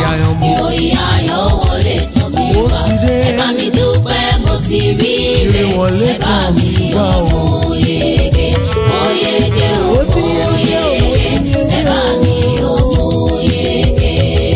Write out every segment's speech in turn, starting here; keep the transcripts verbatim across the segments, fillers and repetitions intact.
àyànmọ́. ìròyìn ayọ̀ wọlé tọ̀ mí wá. Ó ti dé. Ẹ bá mi dúpẹ́ mo ti rí ire. Wọlé Ẹ bá tọ̀ mi mí wá yọ̀ o. mo yege. Mo yege o, Ó ti mo yege o, ó yege. ti yege Ẹ bá o. mi yọ̀ mo yege.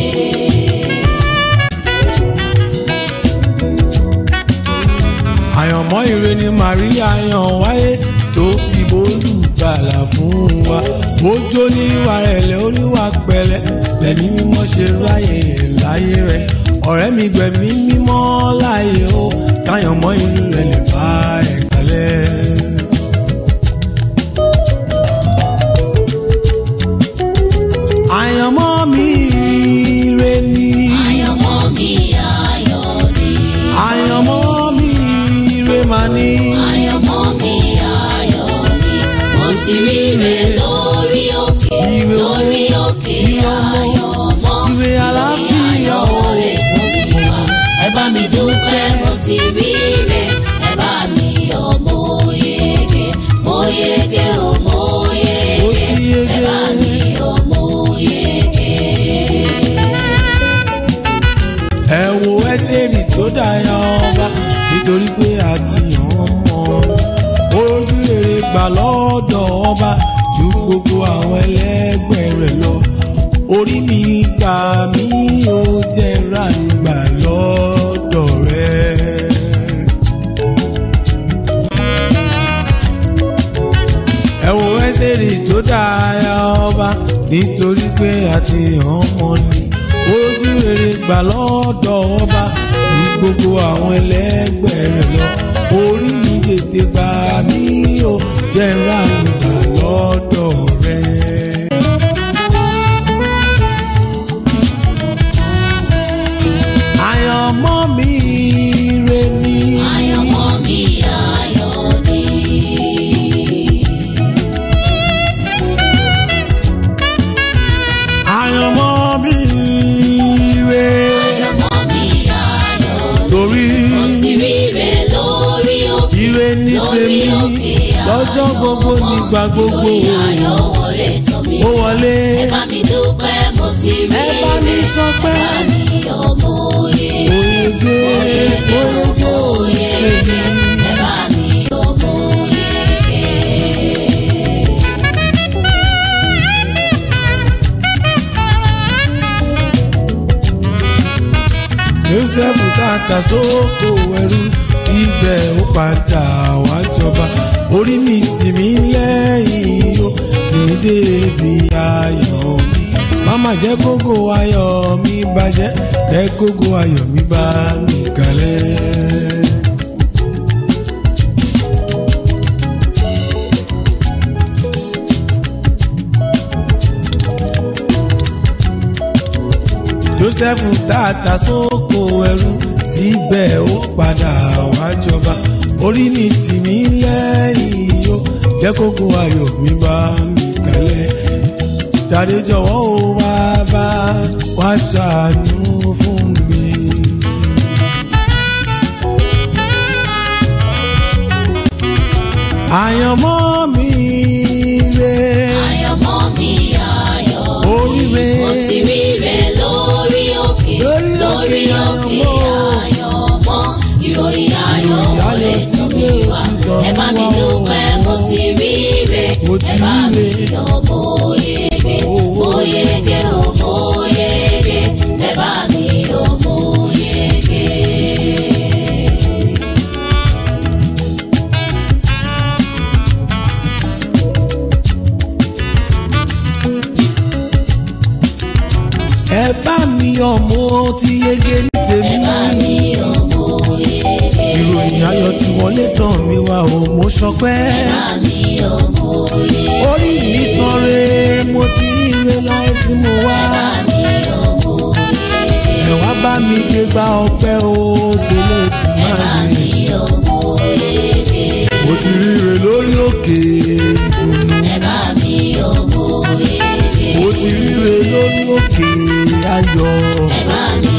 Àyànmọ́ ire ni Màríà yàn wáyé tó fi bólúgbàlà fún wa. Bójó níwà rẹ̀lẹ̀ oníwà pẹ̀lẹ́ lẹ́mí mímọ́ ṣe ráyè láyé rẹ̀. Ọ̀rẹ́ mi gbẹ̀mí mímọ́ láyé o, káyànmọ́ inú rẹ̀ lè bá ẹ̀ kalẹ̀. Àyànmọ́ mi ire ni. Àyànmọ́ mi ayọ̀ ni. Àyànmọ́ mi ire mà ni. Àyànmọ́ mi ayọ̀ ni. Mo ti rí ire lórí òkè. Ire owó, Lórí òkè ire ọmọ, àyànmọ́. ire àlàáfíà ayọ̀ o. wọlé tọ̀ mí wá. Ẹ bá mi dúpẹ́ mo ti rí ire. Ẹ bá mi yọ̀ mo yege. Mo yege o, mo Ó yege. ti yege. Ẹ bá mi yọ̀ mo yege. Ẹ wo Ẹ́sítérì tó dáyà ọba nítorí pé àti ọmọ ojú rere gbà lọ́dọ̀ ọba ju gbogbo àwọn ẹlẹ́gbẹ́ rẹ̀ lọ. Orí mi gbà mí ó jẹ́ ránù gbà lọ́dọ̀ rẹ̀. Ẹ wo Ẹ́sítérì tó dáyà ọba nítorí pé àti ọmọ ni ojú rere gbà lọ́dọ̀ ọba ní gbogbo àwọn ẹlẹ́gbẹ́ rẹ̀ lọ. Orí mi tètè gbà mí ó jẹ́ ránù gbà lọ́dọ̀ rẹ̀. Àyànmọ́ mi ire ni. Àyànmọ́ mi ayọ̀ ni. Àyànmọ́ mi ire. Àyànmọ́ mi ayọ̀ ni. Torí Mo ti rí ire lórí òkè. ire ní Lórí tèmi òkè lọ́jọ́ gbogbo nígbà gbogbo. ìròyìn ayọ̀ wọlé tọ̀ mí Ó wá. wọlé. Ẹ bá mi dúpẹ́ mo ti rí Ẹ bá mi ire. sọ pé Ẹ bá mi yọ̀ mo yege. oyege oyege Mo oyege yege. Ẹ bá mi yọ̀ mo yege. Jósẹ́fù tàtà sóko ẹrú síbẹ̀ ó padà wá jọba. Orí mi tì mí lẹ́yìn o sì mí débi ayọ̀ mi. Máma jẹ́ kókó ayọ̀ mi bàjẹ́, jẹ́ kókó ayọ̀ mi bá mi kalẹ̀. Jósẹ́fù tàtà sóko ẹrú síbẹ̀ ó padà wá jọba. Orí mi tì mí lẹ́yìn o jẹ́ kókó ayọ̀ mi bá mi kalẹ̀. Jàre jọ̀wọ́ o bàbá wá ṣàánú fún mi. Àyànmọ́ mi re. Àyànmọ́ mi ayọ̀ ni. Oríire. Mo ti rí ire lórí òkè. Lórí òkè Lórí òkè àyànmọ́. àyànmọ́. Ìròyìn ayọ̀ Ìròyìn wọlé ayọ̀ tọ̀ mí tí wá. ó ti tọ̀ Ẹ bá mí mi wá o. dúpẹ́ mo ti rí ire. Mo ti Ẹ bá rí mi ire. yọ̀ mo yege. Mo yege o, mo yege. Ẹ bá mi yọ̀ mo yege. Ẹ bá mi yọ̀ mo ti yege ní tèmi. Ẹ bá mi yọ̀ mo yege. Ìròyìn ayọ̀ tí wọlé tàn mí wá o mo ṣọpẹ́. Ẹ bá mi yọ̀ mo yege. Orí mi sanre mo ti ríre láì tí mo wá. Ẹ bá mi yọ̀ mo yege. Ẹ wá bá mi gbé gba ọpẹ́ o ṣe lè dùn Ẹ bá máa mi mi. yọ̀ mo yege. Mo ti ríre lórí òkè ìdùnnú. Ẹ bá mi yọ̀ mo yege. Mo ti ríre lórí òkè ayọ̀. Ẹ bá mi